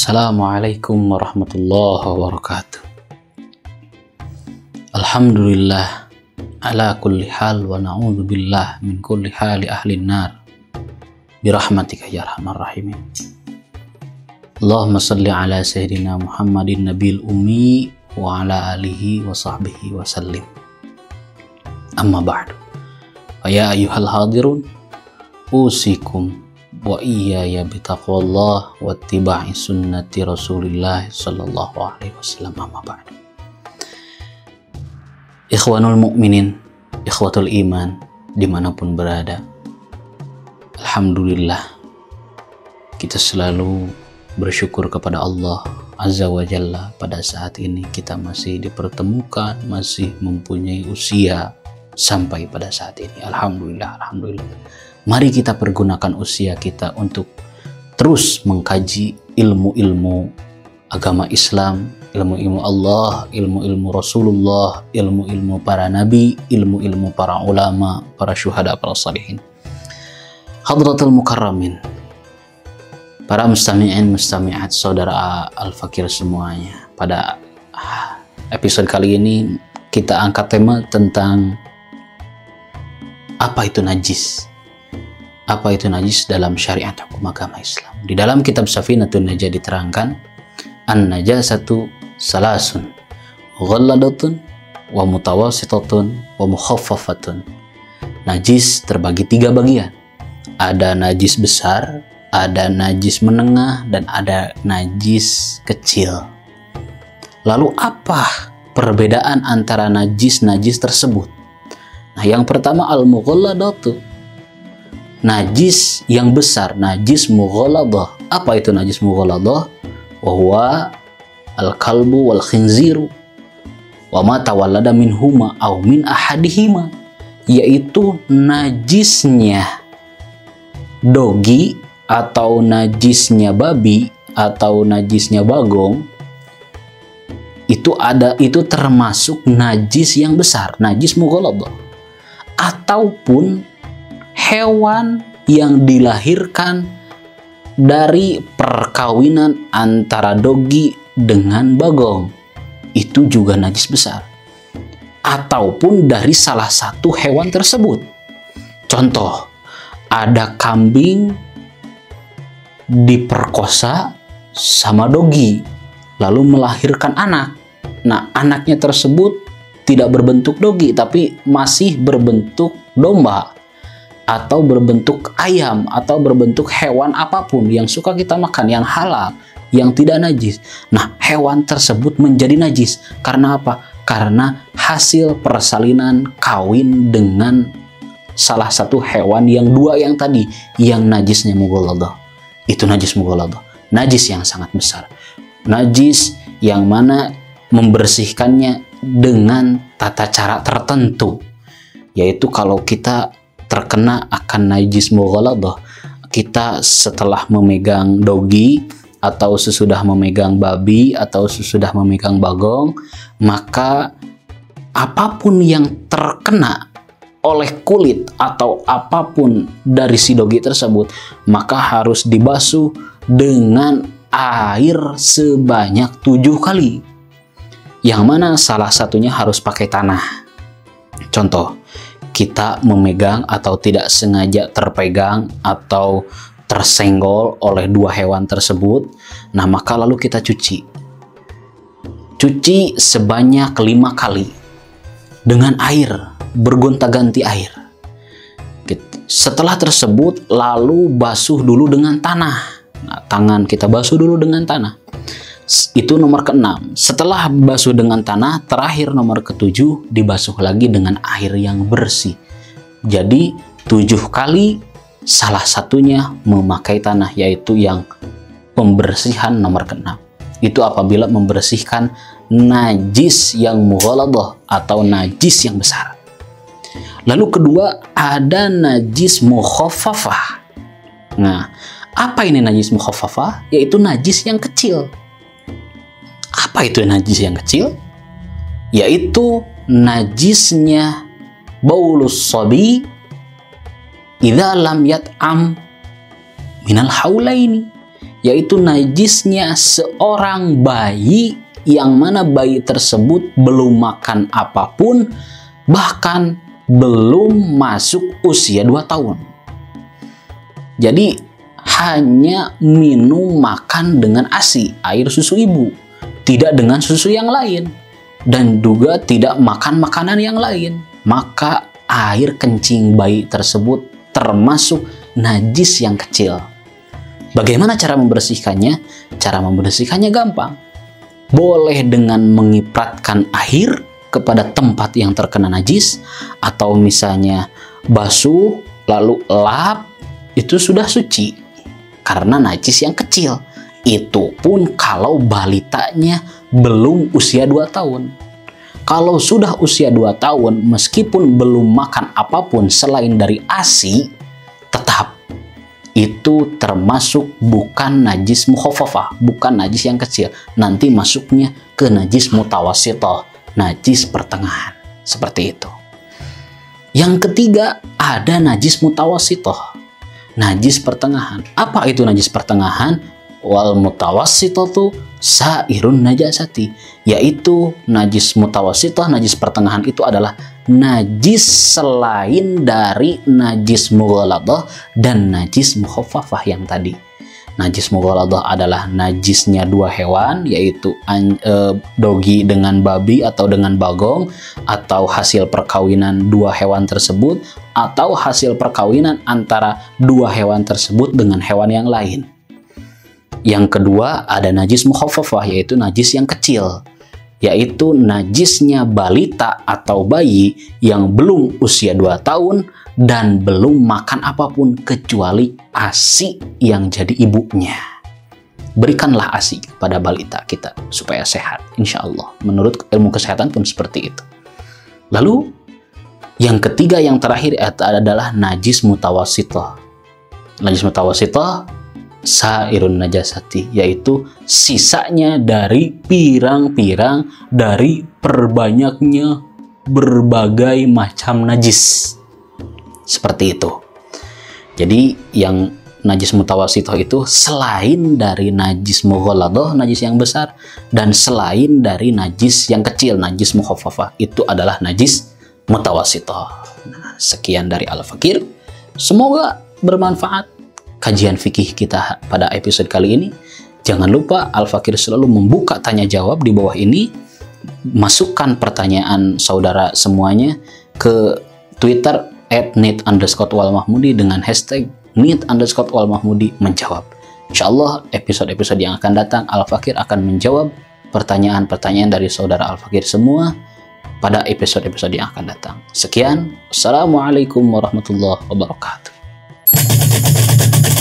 Assalamualaikum warahmatullahi wabarakatuh. Alhamdulillah ala kulli hal wa na'udzubillah min kulli hali ahlin nar birahmatika ya arhamar rahimin. Allahumma salli ala sayyidina Muhammadin nabil ummi wa ala alihi wa sahbihi wa sallim. Amma ba'du. Ya ayyuhal hadirun, usikum wa iyaya bitaqwallah wa ittiba'i sunnati Rasulillah sallallahu alaihi wasallam. Amma ba'du. Ikhwanul mu'minin, ikhwatul iman dimanapun berada, alhamdulillah kita selalu bersyukur kepada Allah Azza wa Jalla. Pada saat ini kita masih dipertemukan, masih mempunyai usia sampai pada saat ini. Alhamdulillah, alhamdulillah. Mari kita pergunakan usia kita untuk terus mengkaji ilmu-ilmu agama Islam, ilmu-ilmu Allah, ilmu-ilmu Rasulullah, ilmu-ilmu para nabi, ilmu-ilmu para ulama, para syuhada, para salihin. Hadratul mukarramin, para mustami'in, mustami'at, saudara Al-Fakir semuanya. Pada episode kali ini kita angkat tema tentang apa itu najis. Apa itu najis dalam syariat hukum agama Islam. Di dalam kitab Safinatun Najah diterangkan, an-najasatu salasun, ghalladatun, wa mutawasitatun, wa mukhaffafatun. Najis terbagi 3 bagian. Ada najis besar, ada najis menengah, dan ada najis kecil. Lalu apa perbedaan antara najis-najis tersebut? Nah, yang pertama al-mughalladatu, najis yang besar, najis mughalladah. Apa itu najis mughalladah? Wa huwa al-kalbu wal khinziru wa ma tawallada minhuma aw min ahadihima, yaitu najisnya dogi atau najisnya babi atau najisnya bagong. Itu termasuk najis yang besar, najis mughalladah. Ataupun hewan yang dilahirkan dari perkawinan antara dogi dengan bagong, itu juga najis besar. Ataupun dari salah satu hewan tersebut. Contoh, ada kambing diperkosa sama dogi lalu melahirkan anak. Nah, anaknya tersebut tidak berbentuk dogi tapi masih berbentuk domba, atau berbentuk ayam, atau berbentuk hewan apapun yang suka kita makan, yang halal, yang tidak najis. Nah, hewan tersebut menjadi najis. Karena apa? Karena hasil persalinan kawin dengan salah satu hewan yang 2 yang tadi, yang najisnya mughalladah. Itu najis mughalladah. Najis yang sangat besar. Najis yang mana membersihkannya dengan tata cara tertentu. Yaitu kalau kita terkena akan najis mughalladah, kita setelah memegang dogi atau sesudah memegang babi atau sesudah memegang bagong, maka apapun yang terkena oleh kulit atau apapun dari si dogi tersebut, maka harus dibasuh dengan air sebanyak 7 kali, yang mana salah satunya harus pakai tanah. Contoh, kita memegang atau tidak sengaja terpegang atau tersenggol oleh 2 hewan tersebut, nah maka lalu kita cuci sebanyak 5 kali dengan air, bergonta-ganti air. Setelah tersebut lalu basuh dulu dengan tanah. Nah, tangan kita basuh dulu dengan tanah. Itu nomor ke-6. Setelah basuh dengan tanah, terakhir nomor ke-7 dibasuh lagi dengan air yang bersih. Jadi 7 kali, salah satunya memakai tanah, yaitu yang pembersihan nomor ke-6. Itu apabila membersihkan najis yang mughalladah atau najis yang besar. Lalu kedua, ada najis mukhaffafah. Nah, apa ini najis mukhaffafah? Yaitu najis yang kecil. Apa itu najis yang kecil? Yaitu najisnya baulus sabi idza lam yat'am minal haulaini, yaitu najisnya seorang bayi yang mana bayi tersebut belum makan apapun, bahkan belum masuk usia 2 tahun. Jadi hanya minum makan dengan ASI, air susu ibu, tidak dengan susu yang lain, dan juga tidak makan makanan yang lain. Maka air kencing bayi tersebut termasuk najis yang kecil. Bagaimana cara membersihkannya? Cara membersihkannya gampang. Boleh dengan mengipratkan air kepada tempat yang terkena najis, atau misalnya basuh lalu lap, itu sudah suci karena najis yang kecil. Itu pun kalau balitanya belum usia 2 tahun. Kalau sudah usia 2 tahun, meskipun belum makan apapun selain dari ASI, tetap itu termasuk bukan najis mukhafafah, bukan najis yang kecil. Nanti masuknya ke najis mutawassithah, najis pertengahan. Seperti itu. Yang ketiga, ada najis mutawassithah, najis pertengahan. Apa itu najis pertengahan? Wal mutawassithatu sairun najasati, yaitu najis mutawassithah, najis pertengahan itu adalah najis selain dari najis mughaladah dan najis mukhaffafah yang tadi. Najis mughaladah adalah najisnya 2 hewan, yaitu dogi dengan babi atau dengan bagong, atau hasil perkawinan 2 hewan tersebut, atau hasil perkawinan antara 2 hewan tersebut dengan hewan yang lain. Yang kedua ada najis mukhaffafah, yaitu najis yang kecil, yaitu najisnya balita atau bayi yang belum usia 2 tahun dan belum makan apapun kecuali ASI yang jadi ibunya. Berikanlah ASI kepada balita kita supaya sehat, insya Allah. Menurut ilmu kesehatan pun seperti itu. Lalu yang ketiga, yang terakhir adalah najis mutawassithah. Najis mutawassithah sairun najasati, yaitu sisanya dari pirang-pirang dari perbanyaknya berbagai macam najis. Seperti itu. Jadi yang najis mutawassithah itu selain dari najis mughaladah, najis yang besar, dan selain dari najis yang kecil, najis mukhaffafah, itu adalah najis mutawassithah. Nah, sekian dari Al-Fakir. Semoga bermanfaat kajian fikih kita pada episode kali ini. Jangan lupa Al-Fakir selalu membuka tanya jawab di bawah ini. Masukkan pertanyaan saudara semuanya ke Twitter @nit_walmahmudi dengan hashtag #nit_walmahmudi menjawab. Insyaallah episode-episode yang akan datang Al-Fakir akan menjawab pertanyaan-pertanyaan dari saudara Al-Fakir semua pada episode-episode yang akan datang. Sekian, Assalamualaikum warahmatullahi wabarakatuh.